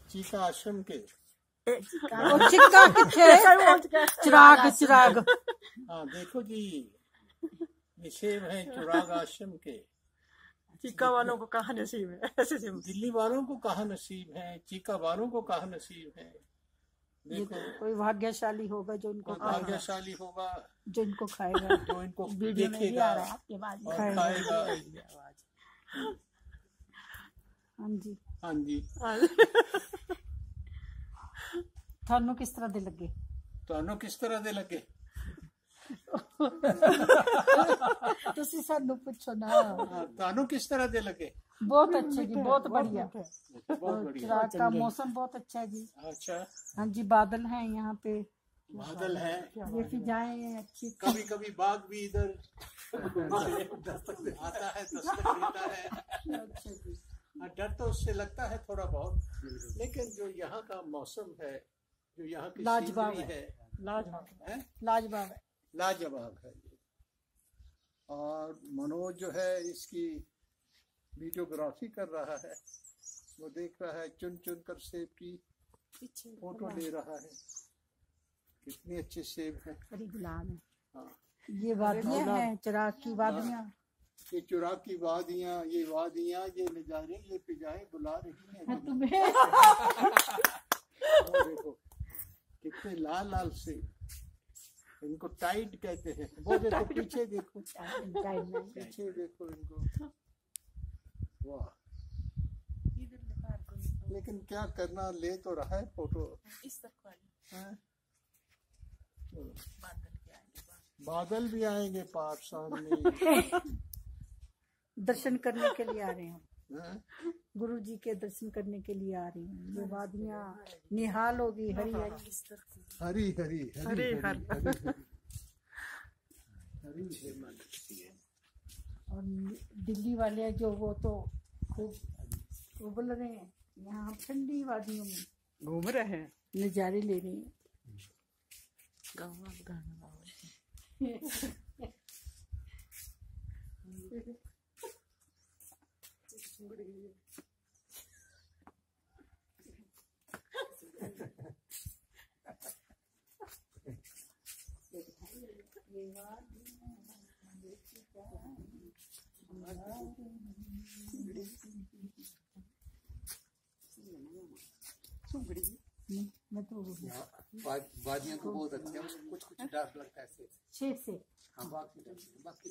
Chica आश्रम के चिक्का चिराग चिराग। हाँ देखो जी, ये सेब है चिराग आश्रम के। चीका वालों को कहाँ नसीब है ऐसे सेब। दिल्ली वालों को कहाँ नसीब है, चीका वालों को कहाँ नसीब है। देखो कोई भाग्यशाली होगा जो इनको भाग्यशाली होगा, जो इनको खाएगा, जो इनको वीडियो में भी आ रहा है आपके बाद और खाएगा। हाँ जी हाँ जी। थानू किस तरह दे लगे? ਤੁਹਾਨੂੰ किस तरह दे लगे? तुसी सानू पूछो ना। ਤੁਹਾਨੂੰ किस तरह दे लगे? बहुत अच्छे जी, बहुत बढ़िया। बहुत बढ़िया। चिराग का मौसम बहुत अच्छा है जी। अच्छा। हाँ जी, बादल हैं यहाँ पे, बादल है, ये फिजाएं अच्छी। कभी कभी बाघ भी इधर आता है, दस्तक देता है। अच्छा जी। डर तो उससे लगता है थोड़ा बहुत, लेकिन जो यहाँ का मौसम है, जो यहाँ की लाजवाब सीनरी है, लाजवाब है, लाजवाब है, लाजवाब है। और मनोज जो है इसकी वीडियोग्राफी कर रहा है, वो देख रहा है, चुन चुन कर सेब की फोटो ले रहा है। कितने अच्छे सेब हैं। बड़ी गुलाब है। हाँ, ये वादियाँ हैं, चिराग की वादियाँ। ये चिराग की वादियाँ, ये वादियाँ, ये नजारे, ये फिजाएं बुला रही हैं तुम्हें। वो देखो कितने लाल लाल सेब, इनको टाइट कहते हैं। वो देखो पीछे देखो, पीछे देखो इनको, वाह। लेकिन क्या करना, ले तो रहा है फोटो। बादल भी आएंगे पार सामने। दर्शन करने के लिए आ रहे हैं, गुरु जी के दर्शन करने के लिए आ रही हैं। ये वादियाँ निहाल होगी, हरी हरी हरी हरी हरी हरी और दिल्ली वाले जो वो तो खूब उबल रहे हैं। यहाँ ठंडी वादियों में घूम रहे हैं, नजारे ले रहे हैं। मैं तो वादियाँ तो बहुत अच्छे हैं, कुछ कुछ डर लगता है शेर से। हाँ, बाकी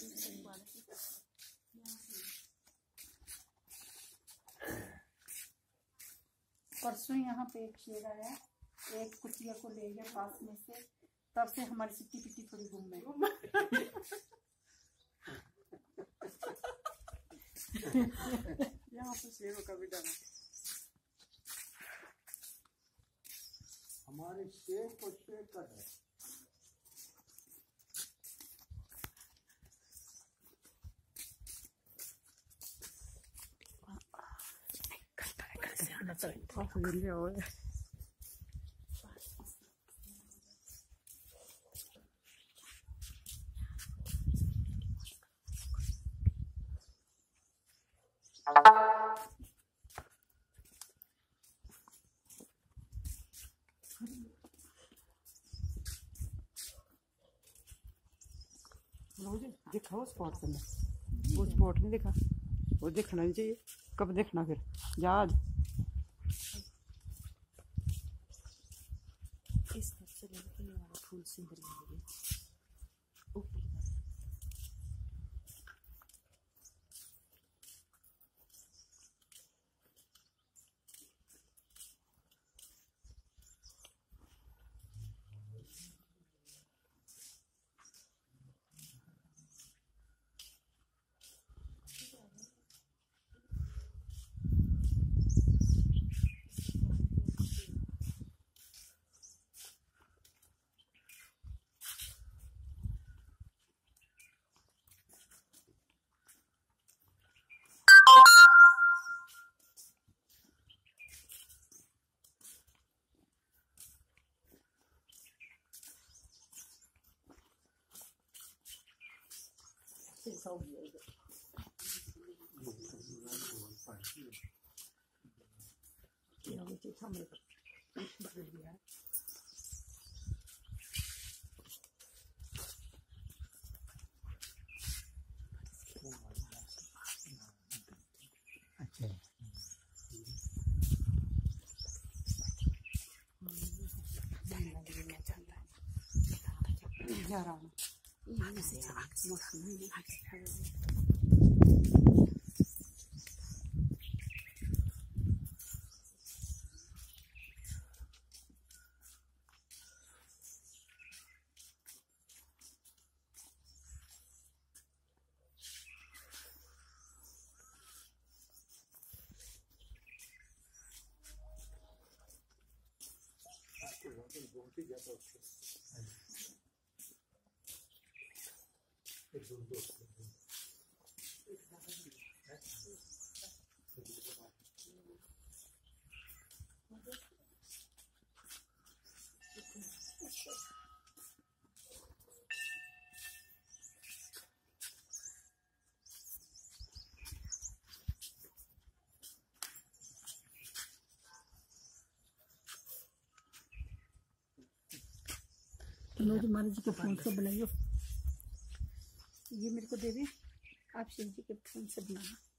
परसों यहाँ पे एक शेर आया, एक कुतिया को ले गया पास में से, तब से हमारी सिट्टी पिट्टी थोड़ी गुम है। यहाँ पे शेरों का भी डर है। हमारे शेर को शेर का है। देखा वो स्पॉट करना, वो स्पॉट नहीं देखा, वो देखना नहीं चाहिए। कब देखना फिर याद। इस फूल सिंदूर नीचे सामने कर बदल दिया है। अच्छा जा रहा हूँ यहाँ से बहुत ही ज्यादा मनोज महाराज जी के फोन से बनाइयो, ये मेरे को दे दे, आप शिव जी के फोन से बनाना।